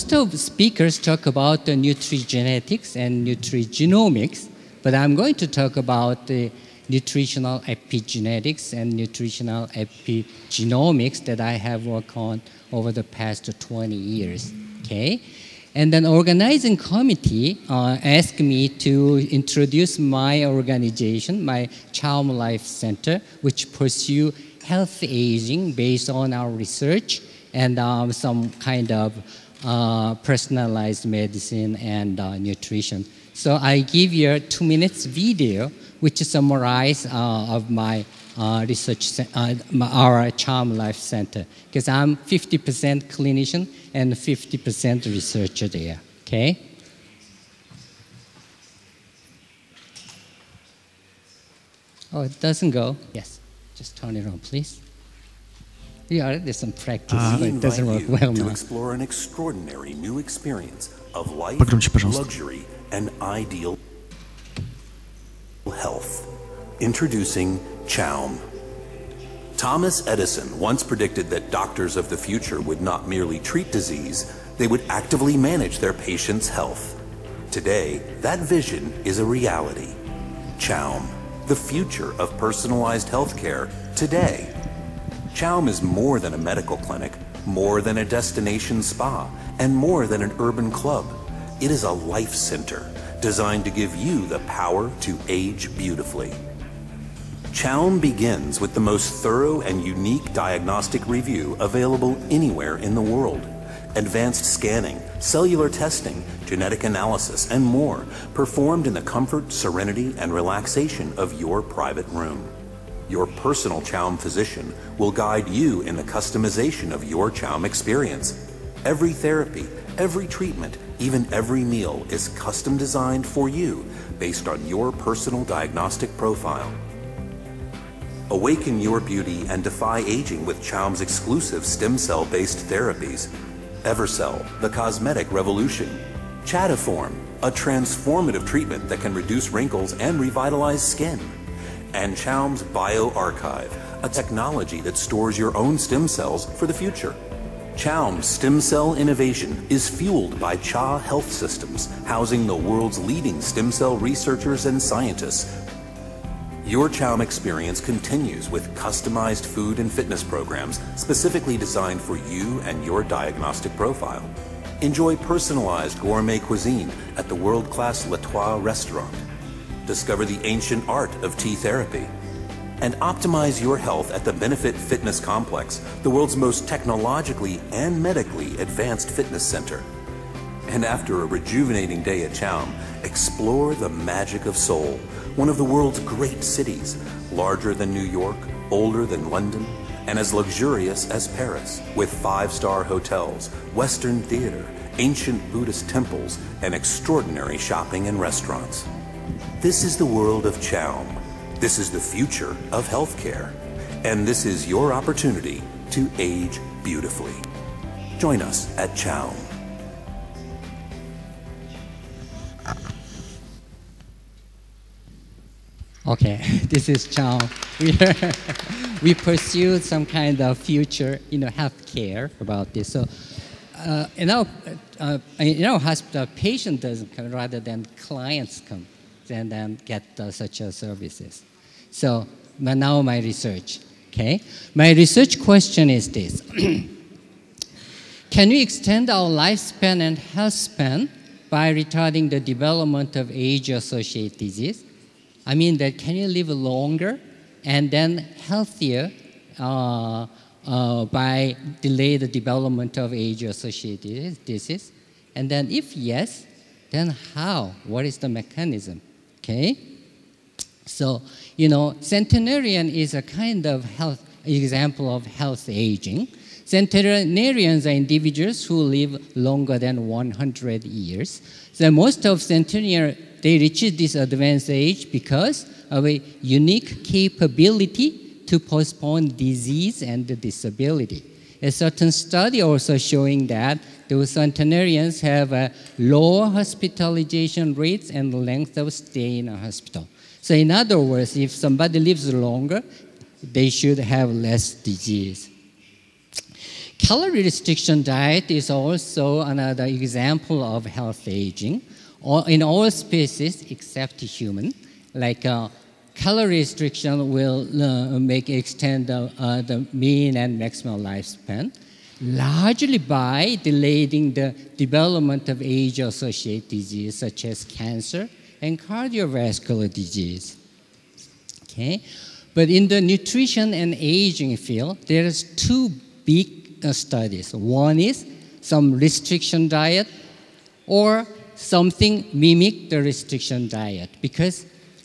most of the speakers talk about the nutrigenetics and nutrigenomics, but I'm going to talk about the nutritional epigenetics and nutritional epigenomics that I have worked on over the past 20 years, okay? And then organizing committee asked me to introduce my organization, my Charm Life Center, which pursue healthy aging based on our research and some kind of personalized medicine and nutrition. So I give you a 2 minutes video which summarize of my research, our Charm Life Center, because I'm 50% clinician and 50% researcher there, okay? Oh, it doesn't go. Yes, just turn it on, please. Yeah, there's some practice, but it doesn't work well now. To explore an extraordinary new experience of life, luxury, and ideal health. Introducing Chaum. Thomas Edison once predicted that doctors of the future would not merely treat disease, they would actively manage their patients' health. Today, that vision is a reality. Chaum, the future of personalized healthcare today. Chaum is more than a medical clinic, more than a destination spa, and more than an urban club. It is a life center designed to give you the power to age beautifully. Chaum begins with the most thorough and unique diagnostic review available anywhere in the world. Advanced scanning, cellular testing, genetic analysis, and more, performed in the comfort, serenity, and relaxation of your private room. Your personal Chaum physician will guide you in the customization of your Chaum experience. Every therapy, every treatment, even every meal is custom designed for you based on your personal diagnostic profile. Awaken your beauty and defy aging with Chaum's exclusive stem cell-based therapies. Evercell, the cosmetic revolution. Chatiform, a transformative treatment that can reduce wrinkles and revitalize skin. And Chaum's BioArchive, a technology that stores your own stem cells for the future. Chaum's stem cell innovation is fueled by Cha Health Systems, housing the world's leading stem cell researchers and scientists. Your Chaum experience continues with customized food and fitness programs specifically designed for you and your diagnostic profile. Enjoy personalized gourmet cuisine at the world-class L'Etoile restaurant. Discover the ancient art of tea therapy. And optimize your health at the Benefit Fitness Complex, the world's most technologically and medically advanced fitness center. And after a rejuvenating day at Chaum, explore the magic of Seoul, one of the world's great cities, larger than New York, older than London, and as luxurious as Paris, with 5-star hotels, Western theater, ancient Buddhist temples, and extraordinary shopping and restaurants. This is the world of Chaum. This is the future of healthcare. And this is your opportunity to age beautifully. Join us at Chaum. Okay, this is Chaum. We pursued some kind of future, healthcare about this. So, in our hospital, patient doesn't come rather than clients come and then get such services. So now my research, okay? My research question is this. Can we extend our lifespan and health span by retarding the development of age-associated disease? I mean that can you live longer and then healthier by delay the development of age-associated disease? And then if yes, then how? What is the mechanism? Okay? So, centenarian is a kind of example of health aging. Centenarians are individuals who live longer than 100 years. So most of centenarians, they reach this advanced age because of a unique capability to postpone disease and disability. A certain study also showing that those centenarians have a lower hospitalization rates and length of stay in a hospital. So in other words, if somebody lives longer, they should have less disease. Calorie restriction diet is also another example of health aging. In all species except human, like calorie restriction will extend the mean and maximum lifespan, largely by delaying the development of age-associated disease such as cancer and cardiovascular disease. Okay, but in the nutrition and aging field, there is two big studies. One is some restriction diet, or something mimic the restriction diet, because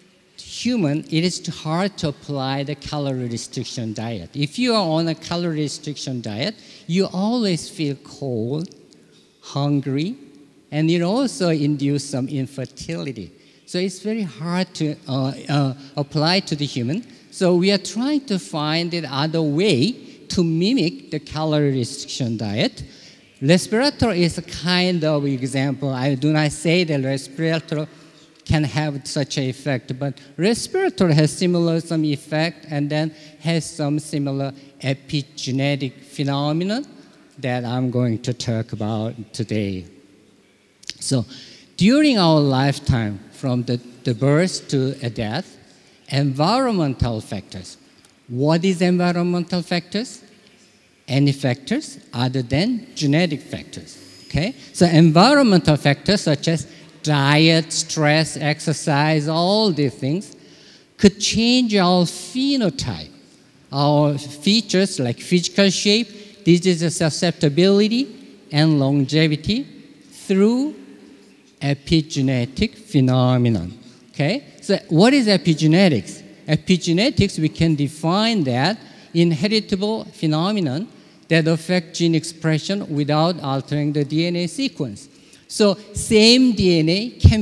it is hard to apply the calorie restriction diet. If you are on a calorie restriction diet, you always feel cold, hungry, and it also induces some infertility. So it's very hard to apply to the human. So we are trying to find another way to mimic the calorie restriction diet. Respiratory is a kind of example. I do not say that respiratory can have such an effect, but respiratory has some effect and then has some similar epigenetic phenomenon that I'm going to talk about today. So during our lifetime, from the birth to death, environmental factors. What is environmental factors? Any factors other than genetic factors. Okay? So environmental factors such as diet, stress, exercise, all these things could change our phenotype, our features like physical shape, disease susceptibility, and longevity through epigenetic phenomenon. Okay? So what is epigenetics? Epigenetics, we can define that inheritable phenomenon that affect gene expression without altering the DNA sequence. So same DNA can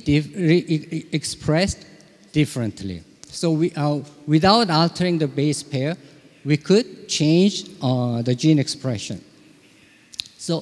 be expressed differently. So without altering the base pair, we could change the gene expression. So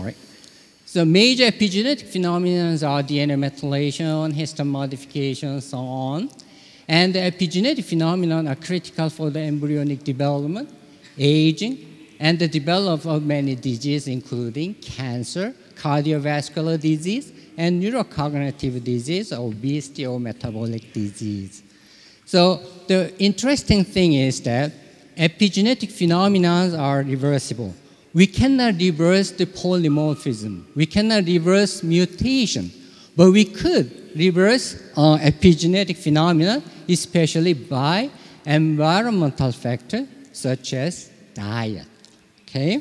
major epigenetic phenomena are DNA methylation, histone modification, so on. And the epigenetic phenomena are critical for the embryonic development, aging, and the development of many diseases, including cancer, cardiovascular disease, and neurocognitive disease, obesity, or metabolic disease. So the interesting thing is that epigenetic phenomena are reversible. We cannot reverse the polymorphism. We cannot reverse mutation, but we could reverse epigenetic phenomena, especially by environmental factors such as diet. Okay?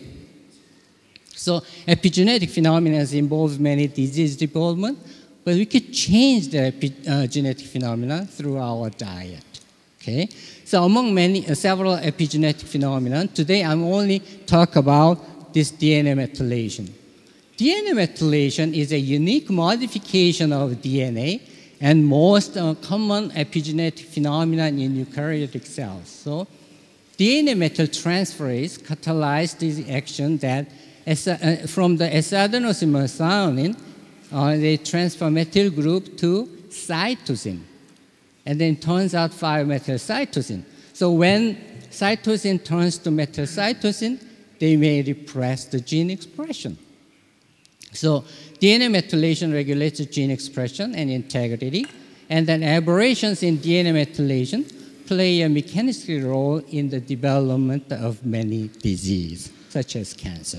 So epigenetic phenomena involve many disease development, but we could change the genetic phenomena through our diet. Okay? So among several epigenetic phenomena, today I'm only talk about this DNA methylation. DNA methylation is a unique modification of DNA and most common epigenetic phenomenon in eukaryotic cells. So DNA methyltransferase catalyzes this action that from the S-adenosine methionine, they transfer methyl group to cytosine. And then it turns out 5-methylcytosine. So when cytosine turns to methylcytosine, they may repress the gene expression. So DNA methylation regulates gene expression and integrity, and then aberrations in DNA methylation play a mechanistic role in the development of many diseases, such as cancer.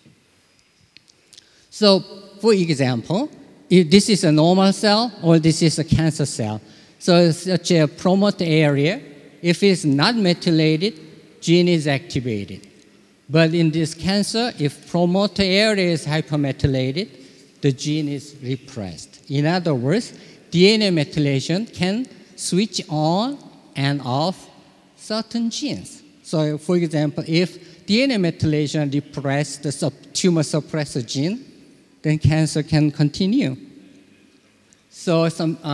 So, for example, if this is a normal cell or this is a cancer cell, so such a promoter area, if it's not methylated, gene is activated. But in this cancer, if promoter area is hypermethylated, the gene is repressed. In other words, DNA methylation can switch on and off certain genes. So, for example, if DNA methylation represses the tumor suppressor gene, then cancer can continue. So,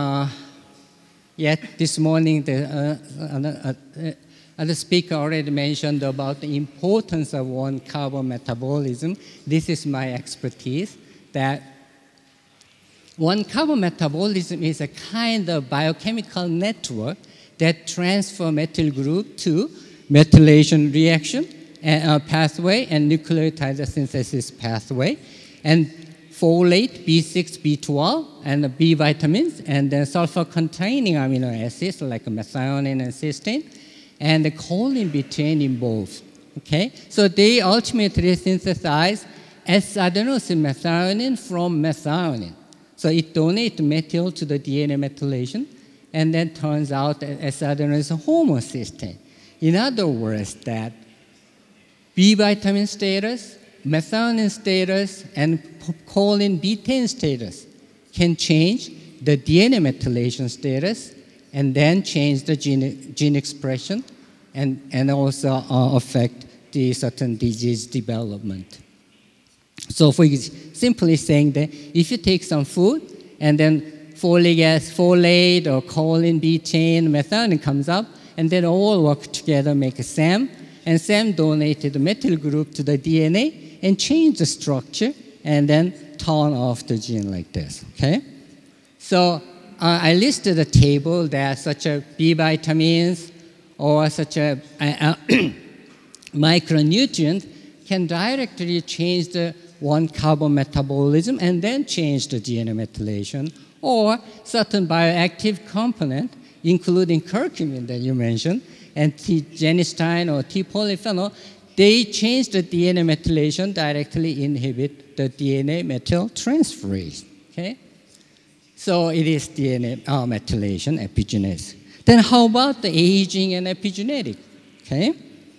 yet this morning, the other speaker already mentioned about the importance of one-carbon metabolism. This is my expertise, that one-carbon metabolism is a kind of biochemical network that transfer methyl group to methylation reaction pathway and nucleotide synthesis pathway, and folate, B6, B12, and B vitamins, and then sulfur-containing amino acids like methionine and cysteine, and the choline betaine in both. Okay, so they ultimately synthesize S-adenosine methionine from methionine. So it donates methyl to the DNA methylation, and then turns out that S-adenosine is homocysteine. In other words, that B vitamin status, methionine status, and choline betaine status can change the DNA methylation status and then change the gene expression and also affect the certain disease development. So for simply saying that if you take some food and then folate or choline betaine, methionine comes up, and then all work together make a SAM, and SAM donated the methyl group to the DNA and change the structure and then turn off the gene like this, okay? So I listed a table that such a B vitamins or such a micronutrient can directly change the one carbon metabolism and then change the DNA methylation, or certain bioactive component, including curcumin that you mentioned, and T-genistein or T-polyphenol, they change the DNA methylation, directly inhibit the DNA methyltransferase, okay? So it is DNA methylation, epigenetics. Then how about the aging and epigenetic, okay?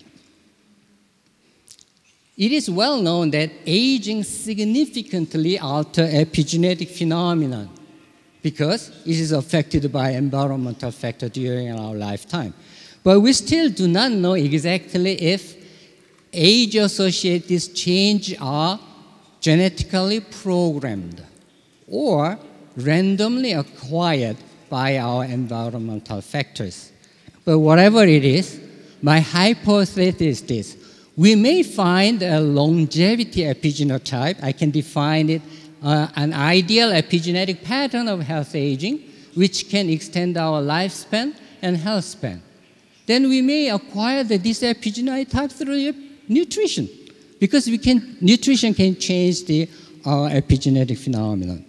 It is well known that aging significantly alters epigenetic phenomenon because it is affected by environmental factors during our lifetime. But we still do not know exactly if age-associated changes are genetically programmed or randomly acquired by our environmental factors. But whatever it is, my hypothesis is this. We may find a longevity epigenotype. I can define it an ideal epigenetic pattern of health aging, which can extend our lifespan and health span. Then we may acquire this epigenetype through nutrition, because nutrition can change the epigenetic phenomenon.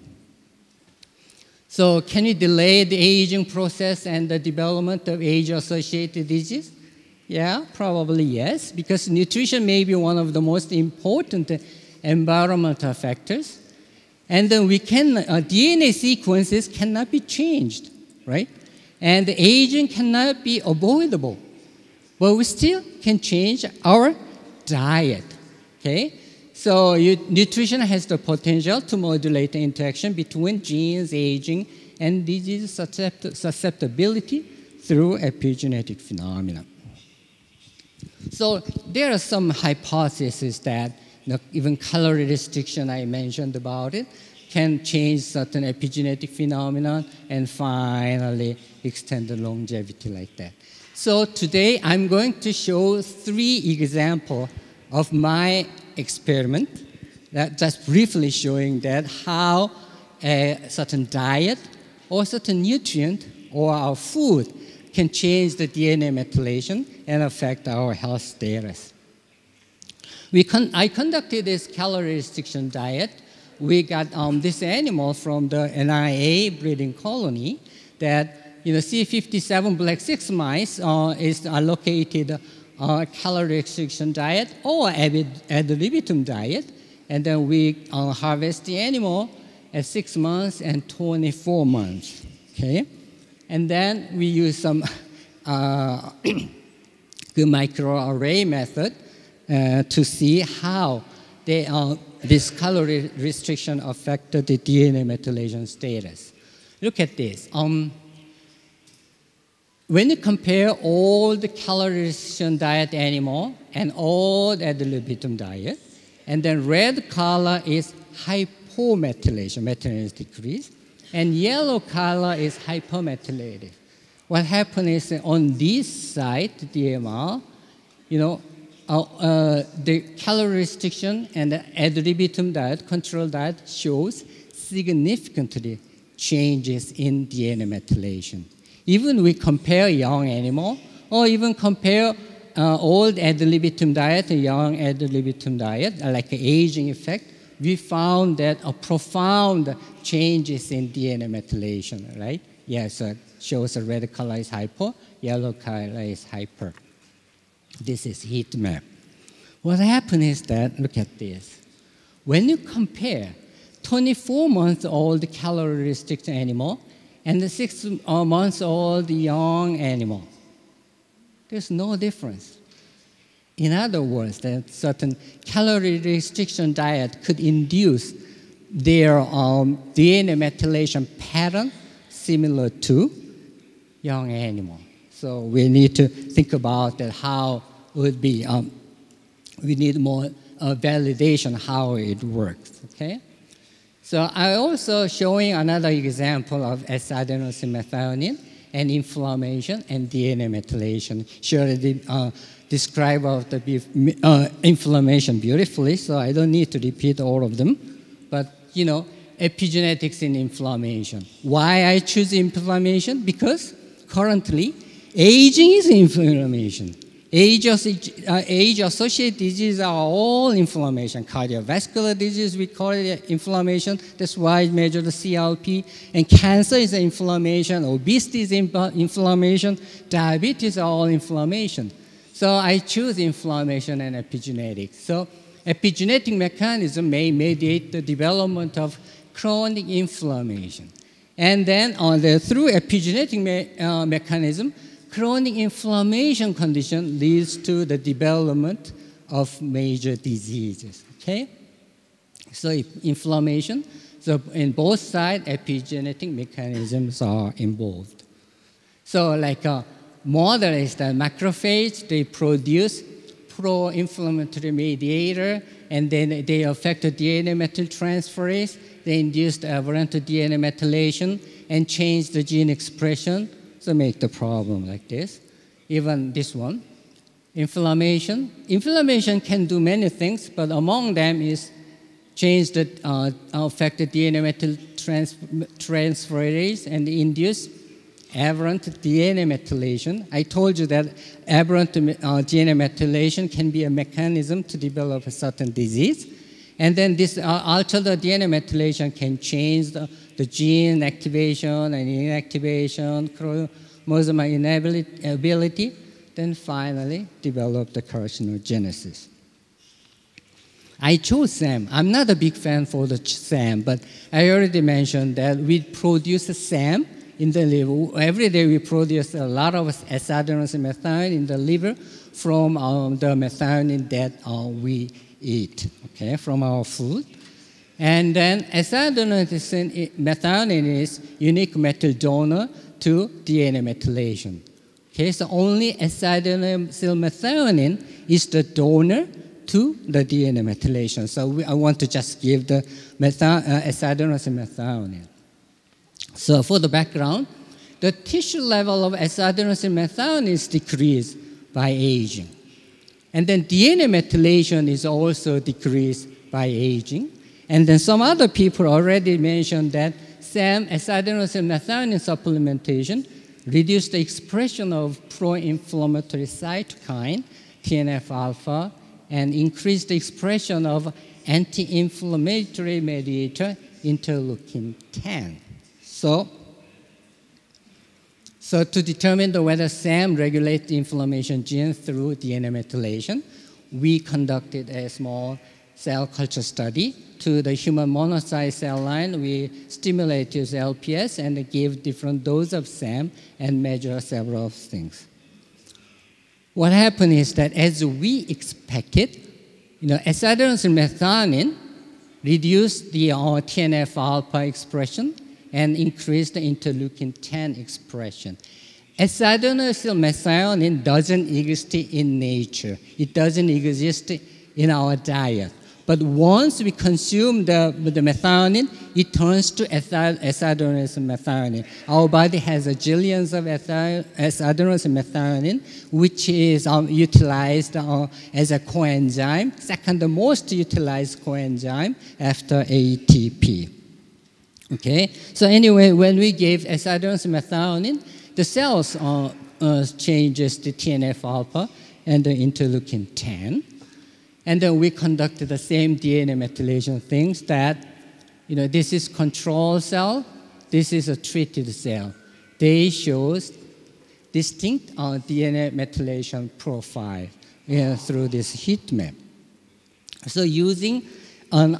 So can we delay the aging process and the development of age-associated disease? Yeah, probably yes, because nutrition may be one of the most important environmental factors. And then DNA sequences cannot be changed, right? And aging cannot be avoidable. But we still can change our diet, okay? So nutrition has the potential to modulate the interaction between genes, aging, and disease susceptibility through epigenetic phenomena. So there are some hypotheses that even calorie restriction I mentioned about it can change certain epigenetic phenomenon and finally extend the longevity like that. So today I'm going to show 3 examples of my experiment, that just briefly showing that how a certain diet or certain nutrient or our food can change the DNA methylation and affect our health status. I conducted this calorie restriction diet. We got this animal from the NIA breeding colony that C57 black 6 mice is allocated calorie restriction diet or ad libitum diet, and then we harvest the animal at 6 months and 24 months. Okay, and then we use some microarray method to see how this calorie restriction affected the DNA methylation status. Look at this. When you compare all the calorie restriction diet animal and all the ad libitum diet, and then red color is hypomethylation, methylation is decreased, and yellow color is hypermethylated. What happens is on this side, DMR, the calorie restriction and the ad libitum diet, control diet, shows significantly changes in DNA methylation. Even we compare young animal, or even compare old ad libitum diet and young ad libitum diet, like an aging effect, we found that a profound changes in DNA methylation, right? Yes, shows a red color is hypo, yellow color is hyper. This is heat map. What happened is that, look at this. When you compare 24-month-old calorie-restricted animal and the 6-month-old young animal, there's no difference. In other words, that certain calorie restriction diet could induce their DNA methylation pattern similar to young animal. So we need to think about that how it would be. We need more validation how it works. Okay. So I also showing another example of S-adenosine methionine and inflammation and DNA methylation. She already described of the inflammation beautifully, so I don't need to repeat all of them. But you know, epigenetics in inflammation. Why I choose inflammation? Because currently, aging is inflammation. Age-associated diseases are all inflammation. Cardiovascular disease, we call it inflammation. That's why I measure the CRP. And cancer is inflammation. Obesity is inflammation. Diabetes are all inflammation. So I choose inflammation and epigenetics. So epigenetic mechanism may mediate the development of chronic inflammation. And then through epigenetic mechanism, chronic inflammation condition leads to the development of major diseases, okay? So inflammation, so in both sides, epigenetic mechanisms are involved. So like a model is the macrophage, they produce pro-inflammatory mediator, and then they affect the DNA methyltransferase, they induce the aberrant DNA methylation and change the gene expression. So make the problem like this. Even this one, inflammation. Inflammation can do many things, but among them is change the affected DNA methyltransferase and induce aberrant DNA methylation. I told you that aberrant DNA methylation can be a mechanism to develop a certain disease. And then this altered DNA methylation can change the gene activation and inactivation, chromosomal inability, then finally develop the carcinogenesis. I chose SAM. I'm not a big fan for the SAM, but I already mentioned that we produce SAM in the liver. Every day we produce a lot of S-adenosine methionine in the liver from the methionine that we eat, okay, from our food. And then S-adenosine methionine is unique metal donor to DNA methylation. Okay, so only S-adenosine methionine is the donor to the DNA methylation. So I want to just give the S-adenosine methionine. So for the background, the tissue level of S-adenosine methionine is decreased by aging. And then DNA methylation is also decreased by aging. And then some other people already mentioned that SAM, S-adenosine methionine supplementation, reduced the expression of pro-inflammatory cytokine, TNF-alpha, and increased the expression of anti-inflammatory mediator, interleukin-10. So to determine whether SAM regulates the inflammation gene through DNA methylation, we conducted a small cell culture study. To the human monocyte cell line, we stimulated LPS and gave different doses of SAM and measure several things. What happened is that as we expected, S-adenosine methionine reduced the TNF-alpha expression and increased the interleukin-10 expression. S-adenosine methionine doesn't exist in nature. It doesn't exist in our diet. But once we consume the methionine, it turns to S-adenosine methionine. Our body has zillions of S-adenosine methionine, which is utilized as a coenzyme, second most utilized coenzyme after ATP. Okay, so anyway, when we gave S-adenosine methionine, the cells changes to TNF-alpha and the interleukin 10. And then we conducted the same DNA methylation things that, this is control cell, this is a treated cell. They shows distinct DNA methylation profile through this heat map. So using an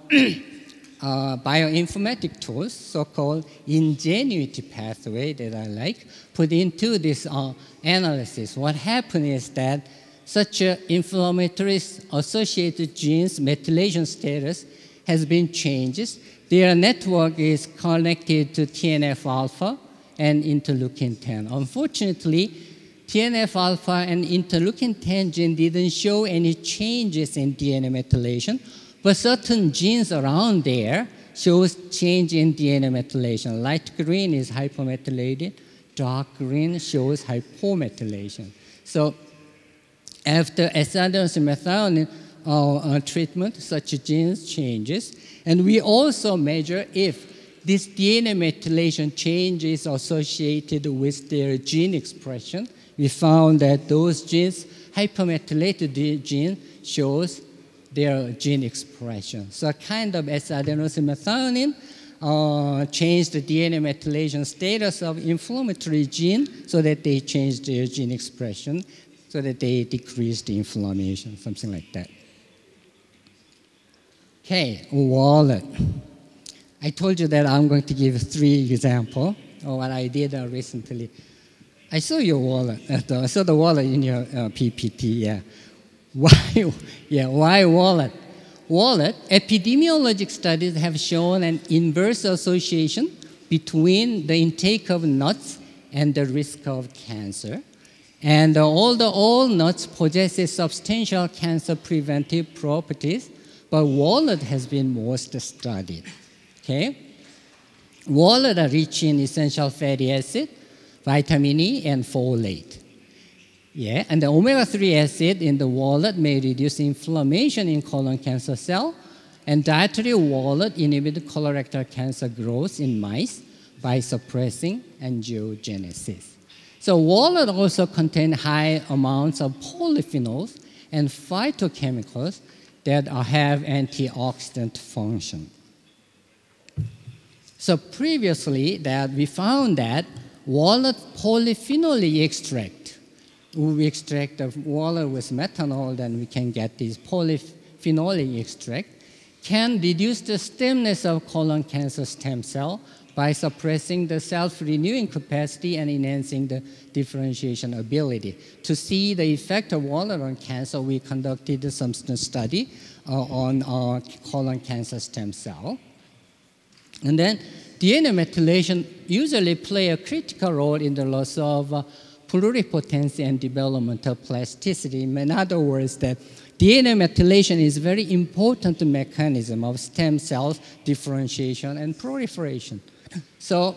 bioinformatic tools, so-called ingenuity pathway that I like, put into this analysis. What happened is that such inflammatory associated genes methylation status has been changed. Their network is connected to TNF-alpha and interleukin 10. Unfortunately, TNF-alpha and interleukin 10 gene didn't show any changes in DNA methylation, but certain genes around there shows change in DNA methylation. Light green is hypomethylated, dark green shows hypomethylation. So after S-adenosine methionine treatment, such genes changes. And we also measure if this DNA methylation change is associated with their gene expression. We found that those genes, hypomethylated gene, shows their gene expression. So kind of S-adenosine methionine changed the DNA methylation status of inflammatory gene so that they changed their gene expression, so that they decrease the inflammation, something like that. Okay, wallet. I told you that I'm going to give 3 examples of what I did recently. I saw your wallet. I saw the wallet in your PPT, yeah. Why wallet? Wallet, epidemiologic studies have shown an inverse association between the intake of nuts and the risk of cancer. And all nuts possess substantial cancer preventive properties, but wallet has been most studied. Okay? Wallet are rich in essential fatty acid, vitamin E, and folate. Yeah, and the omega-3 acid in the wallet may reduce inflammation in colon cancer cell, and dietary wallet inhibit colorectal cancer growth in mice by suppressing angiogenesis. So wallet also contain high amounts of polyphenols and phytochemicals that have antioxidant function. So previously that we found that wallet polyphenol extract, we extract the wallet with methanol, then we can get this polyphenol extract, can reduce the stemness of colon cancer stem cell by suppressing the self-renewing capacity and enhancing the differentiation ability. To see the effect of wallet on cancer, we conducted some study on colon cancer stem cell. And then DNA methylation usually play a critical role in the loss of pluripotency and developmental plasticity. In other words, that DNA methylation is a very important mechanism of stem cells differentiation and proliferation. So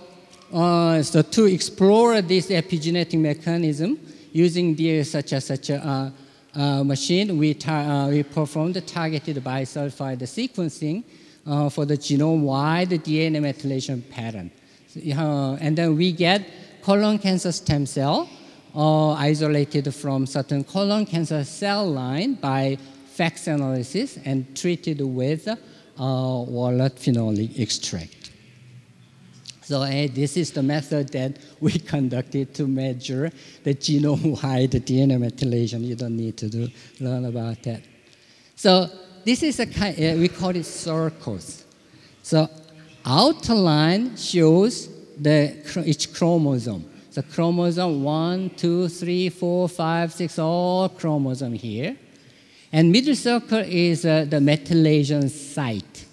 to explore this epigenetic mechanism using such a machine, we performed targeted bisulfide sequencing for the genome-wide DNA methylation pattern. And then we get colon cancer stem cell isolated from certain colon cancer cell line by FACS analysis and treated with wallet phenolic extract. So this is the method that we conducted to measure the genome-wide DNA methylation. You don't need to learn about that. So this is a kind, we call it circles. So outer line shows each chromosome. So chromosome 1, 2, 3, 4, 5, 6, all chromosome here. And middle circle is the methylation site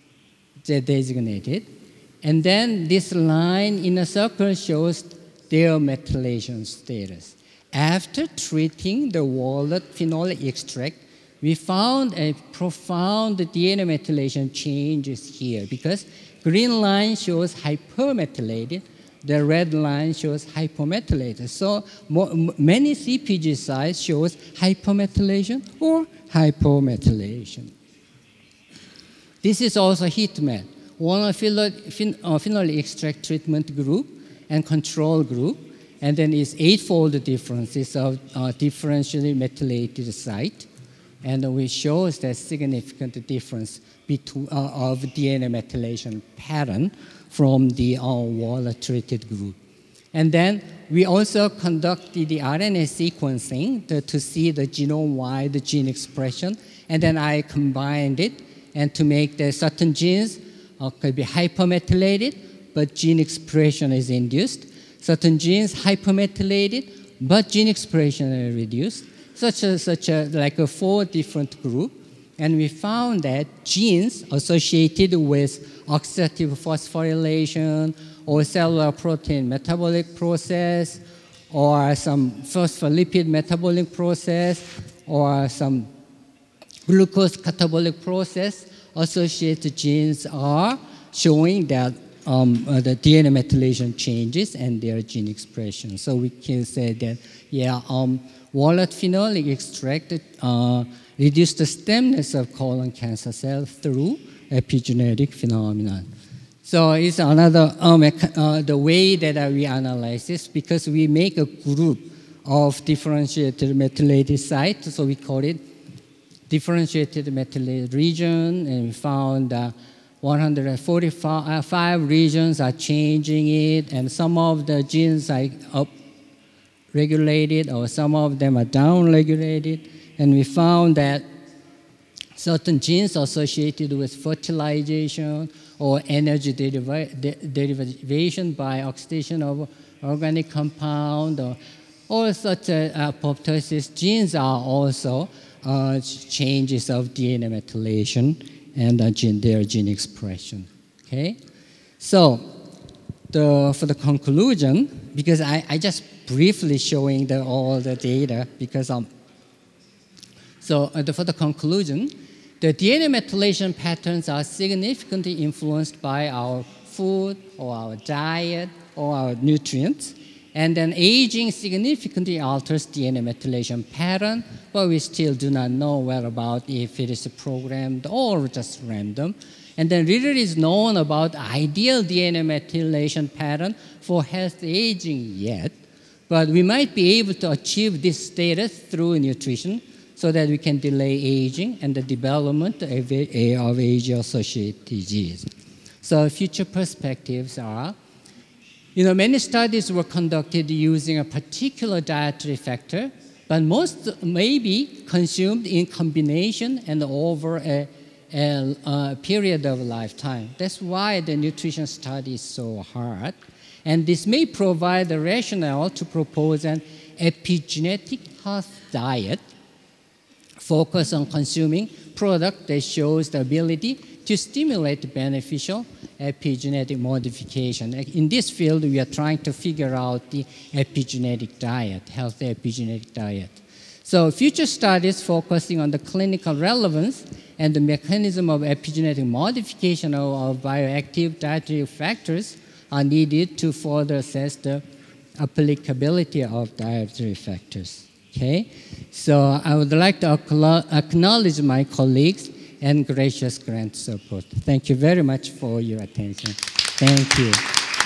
designated. And then this line in a circle shows their methylation status. After treating the wallet phenolic extract, we found a profound DNA methylation changes here because green line shows hypermethylated, the red line shows hypomethylated. So many CpG sites shows hypermethylation or hypomethylation. This is also heat map. One phenol extract treatment group and control group. And then it's eightfold differences of differentially methylated site. And we show that significant difference between, of DNA methylation pattern from the water-treated group. And then we also conducted the RNA sequencing to see the genome-wide gene expression. And then I combined it and to make the certain genes could be hypermethylated, but gene expression is induced. Certain genes hypermethylated, but gene expression is reduced. Like a 4 different groups. And we found that genes associated with oxidative phosphorylation or cellular protein metabolic process or some phospholipid metabolic process or some glucose catabolic process, associated genes are showing that the DNA methylation changes and their gene expression. So we can say that, yeah, walnut phenolic extract reduce the stemness of colon cancer cells through epigenetic phenomenon. So it's another, the way that we analyze this, because we make a group of differentiated methylated sites, so we call it differentiated methylated region, and we found 145 regions are changing it, and some of the genes are up-regulated, or some of them are down-regulated. And we found that certain genes associated with fertilization or energy derivation by oxidation of organic compound or all such apoptosis genes are also changes of DNA methylation and their gene expression. Okay, so for the conclusion, because I just briefly showing all the data because for the conclusion, the DNA methylation patterns are significantly influenced by our food or our diet or our nutrients. And then aging significantly alters DNA methylation pattern, but we still do not know well about if it is programmed or just random. And then little is known about ideal DNA methylation pattern for healthy aging yet, but we might be able to achieve this status through nutrition so that we can delay aging and the development of age-associated disease. So future perspectives are, many studies were conducted using a particular dietary factor, but most may be consumed in combination and over a period of lifetime. That's why the nutrition study is so hard. And this may provide the rationale to propose an epigenetic health diet focus on consuming product that shows the ability to stimulate beneficial epigenetic modification. In this field, we are trying to figure out the epigenetic diet, healthy epigenetic diet. So future studies focusing on the clinical relevance and the mechanism of epigenetic modification of bioactive dietary factors are needed to further assess the applicability of dietary factors. Okay, so I would like to acknowledge my colleagues and gracious grant support. Thank you very much for your attention. Thank you.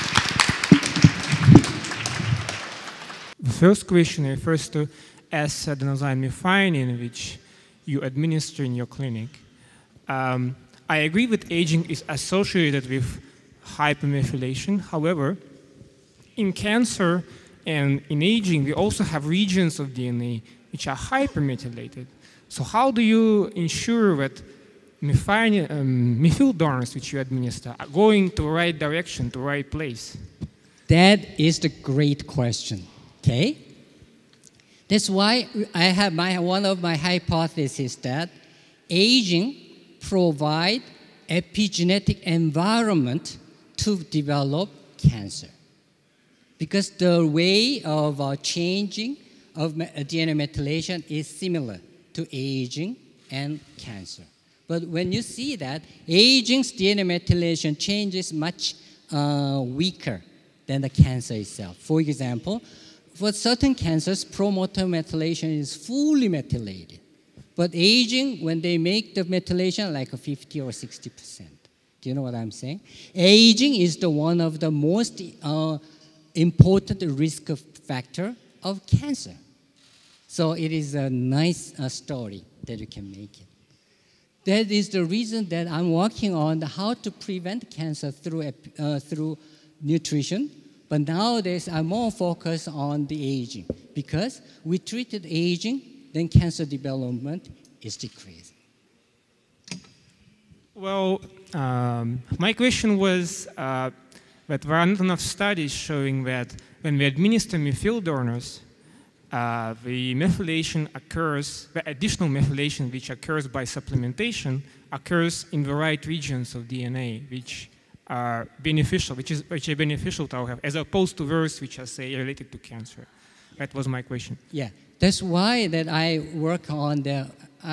The first question refers to S-adenosine methionine, which you administer in your clinic. I agree that aging is associated with hypermethylation. However, in cancer and in aging, we also have regions of DNA which are hypermethylated. So how do you ensure that methyl donors which you administer are going to the right direction, to the right place? That is the great question, okay? That's why I have one of my hypotheses that aging provides epigenetic environment to develop cancer. Because the way of changing of DNA methylation is similar to aging and cancer. But when you see that aging's DNA methylation changes much weaker than the cancer itself. For example, for certain cancers, promoter methylation is fully methylated. But aging, when they make the methylation like 50 or 60%. Do you know what I'm saying? Aging is the one of the most important risk factor of cancer. So it is a nice story that you can make it. That is the reason that I'm working on how to prevent cancer through nutrition. But nowadays, I'm more focused on the aging. Because we treated aging, then cancer development is decreasing. Well, my question was that there are not enough studies showing that when we administer methyl donors, the methylation occurs, the additional methylation which occurs by supplementation occurs in the right regions of DNA, which are beneficial, which are beneficial to our health, as opposed to those which are, say, related to cancer. That was my question. Yeah, that's why that I work on the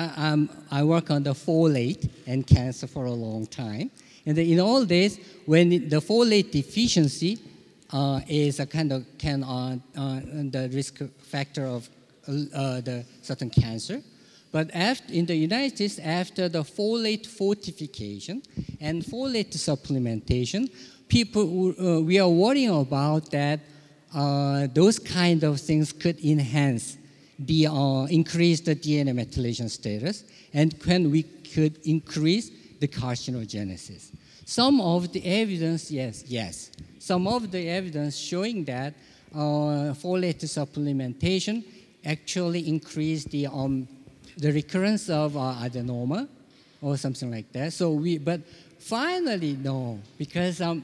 folate and cancer for a long time. And in all this, when the folate deficiency is a kind of the risk factor of the certain cancer. But in the United States, after the folate fortification and folate supplementation, we are worrying about that those kind of things could enhance increase the DNA methylation status, and when we could increase the carcinogenesis. Some of the evidence, yes. Some of the evidence showing that folate supplementation actually increased the recurrence of adenoma or something like that. But finally, no, because I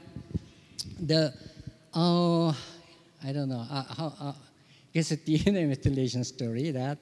don't know how. It's a DNA methylation story that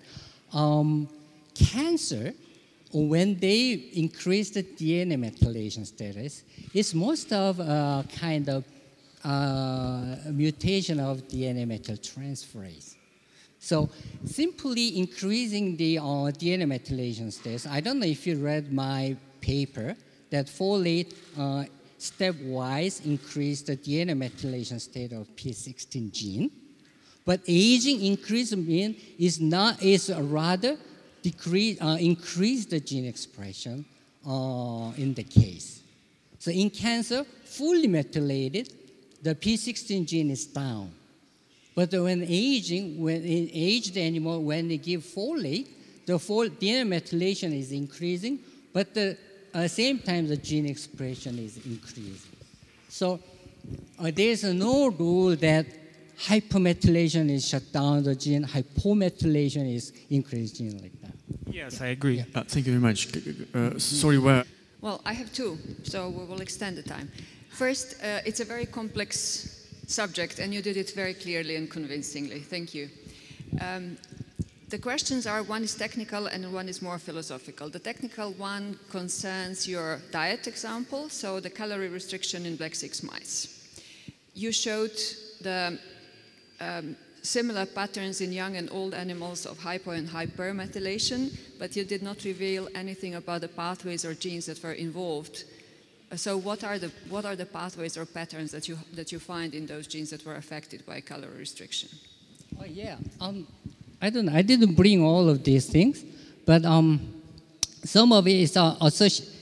cancer, when they increase the DNA methylation status, it's most of a kind of mutation of DNA methyltransferase. So simply increasing the DNA methylation status, I don't know if you read my paper, that folate stepwise increased the DNA methylation state of P16 gene. But aging increasement is rather increase the gene expression in the case. So in cancer, fully methylated, the P16 gene is down. But when in aged animal, when they give folate, the DNA methylation is increasing, but at the same time, the gene expression is increasing. So there's no rule that hypermethylation is shut down the gene, hypomethylation is increased gene like that. Yes, I agree. Yeah. Thank you very much. Sorry, where? Well, I have two, so we will extend the time. First, it's a very complex subject, and you did it very clearly and convincingly. Thank you. The questions are, one is technical and one is more philosophical. The technical one concerns your diet example, so the calorie restriction in black 6 mice. You showed the similar patterns in young and old animals of hypo and hypermethylation, but you did not reveal anything about the pathways or genes that were involved. So what are the pathways or patterns that you find in those genes that were affected by calorie restriction? Oh yeah, I don't know. I didn't bring all of these things, but some of it is associated.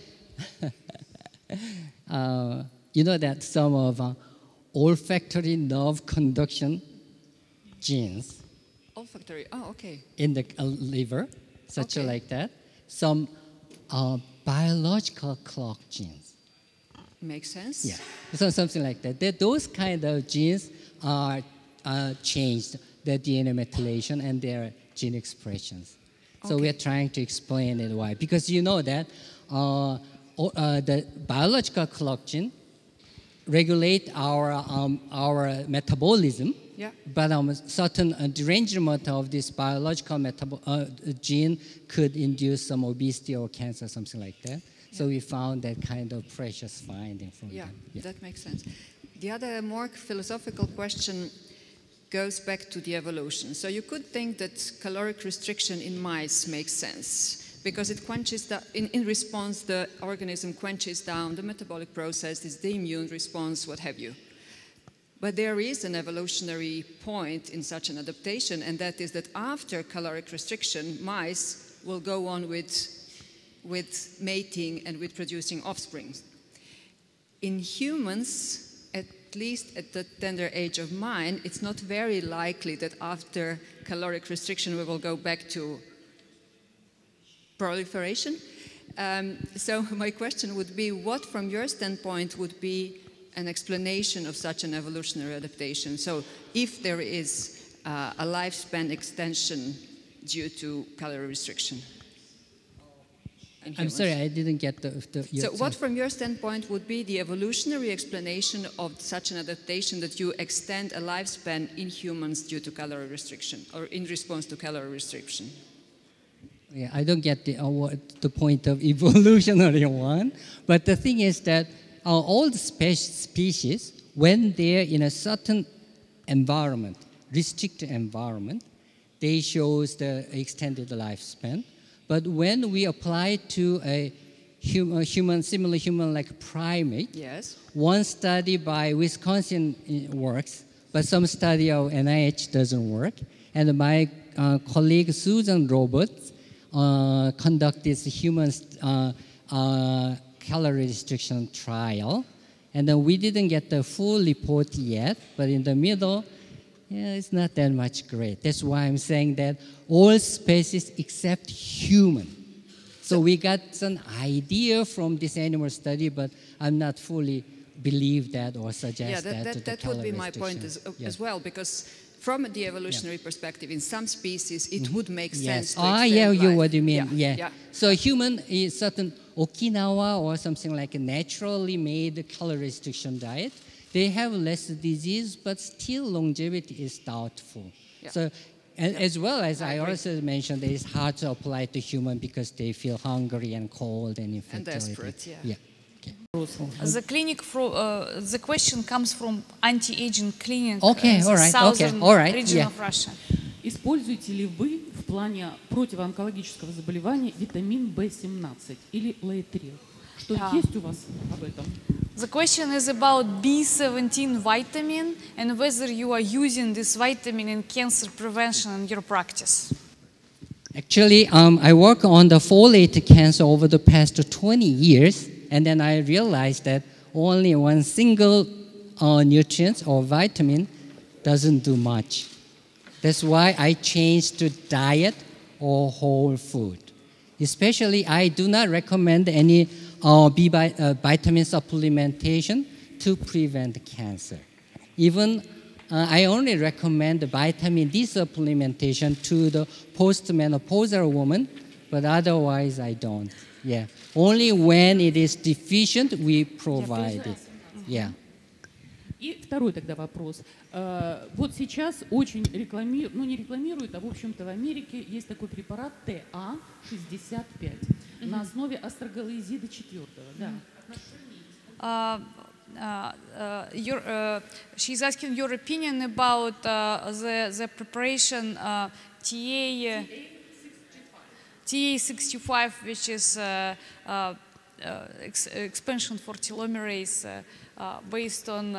You know that some of olfactory nerve conduction genes. Olfactory. Oh, okay. In the liver, such like that. Some biological clock genes. Makes sense. Yeah, so something like that. Those kind of genes are changed, their DNA methylation and their gene expressions. So we are trying to explain it why. Because you know that the biological clock gene regulate our metabolism. Yeah. But certain derangement of this biological gene could induce some obesity or cancer, something like that. Yeah. So we found that kind of precious finding from them. Yeah, that makes sense. The other more philosophical question goes back to the evolution. So you could think that caloric restriction in mice makes sense because it quenches in response the organism quenches down the metabolic processes, the immune response, what have you. But there is an evolutionary point in such an adaptation, and that is that after caloric restriction, mice will go on with mating and with producing offspring. In humans, least at the tender age of mine, it's not very likely that after caloric restriction we will go back to proliferation. So my question would be, what from your standpoint would be an explanation of such an evolutionary adaptation? So if there is a lifespan extension due to calorie restriction. I'm sorry, I didn't get So what from your standpoint would be the evolutionary explanation of such an adaptation that you extend a lifespan in humans due to calorie restriction or in response to calorie restriction? Yeah, I don't get the point of evolutionary one, but the thing is that all the species, when they're in a certain environment, restricted environment, they shows the extended lifespan. But when we apply to a similar human-like primate, yes. One study by Wisconsin works, but some study of NIH doesn't work. And my colleague Susan Roberts conducted human calorie restriction trial. And then we didn't get the full report yet, but in the middle, yeah, it's not that much great. That's why I'm saying that all species except human. So we got some idea from this animal study, but I'm not fully believe that or suggest that. That would be my point as well, because from the evolutionary perspective, in some species, it would make sense to extend life. What you mean, yeah. So human is certain Okinawa or something like a naturally made calorie restriction diet. They have less disease, but still longevity is doubtful. Yeah. So, and as well as I also mentioned, it is hard to apply to human because they feel hungry and cold and infertility. And desperate, yeah. Okay. The question comes from anti-aging clinic southern region of Russia. Используете ли вы в плане противоонкологического заболевания витамин В17 или лейтрил? Что есть у вас об этом? The question is about B17 vitamin and whether you are using this vitamin in cancer prevention in your practice. Actually, I work on the folate cancer over the past 20 years, and then I realized that only one single nutrient or vitamin doesn't do much. That's why I changed to diet or whole food. Especially, I do not recommend any vitamin supplementation to prevent cancer. Even I only recommend vitamin D supplementation to the postmenopausal woman, but otherwise I don't. Yeah, only when it is deficient we provide it. Yeah. И второй тогда вопрос. Вот сейчас очень рекламируют, ну не рекламируют, а в общем-то в Америке есть такой препарат TA-65 на основе астрогалоизида 4. Да. She's asking your opinion about the preparation TA-65, which is expansion for telomerase based on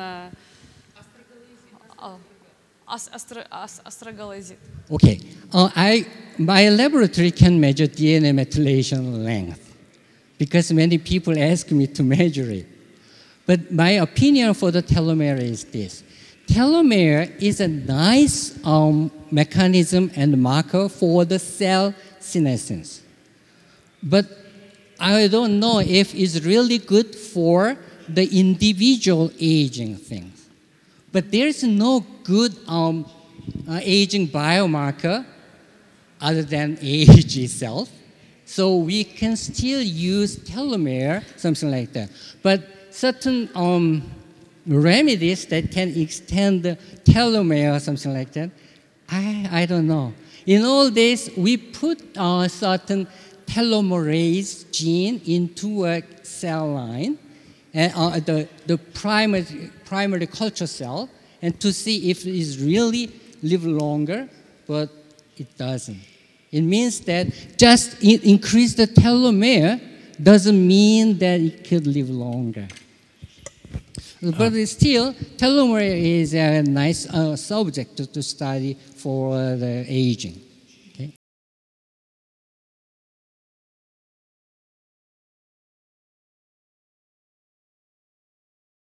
astragaloside. Okay, my laboratory can measure DNA methylation length because many people ask me to measure it. But my opinion for the telomere is this. Telomere is a nice mechanism and marker for the cell senescence. But I don't know if it's really good for the individual aging things. But there's no good aging biomarker other than age itself. So we can still use telomere, something like that. But certain remedies that can extend the telomere or something like that, I don't know. In all this, we put certain telomerase gene into a cell line, and the primary culture cell, and to see if it really live longer, but it doesn't. It means that just increase the telomere doesn't mean that it could live longer. But still, telomere is a nice subject to study for the aging.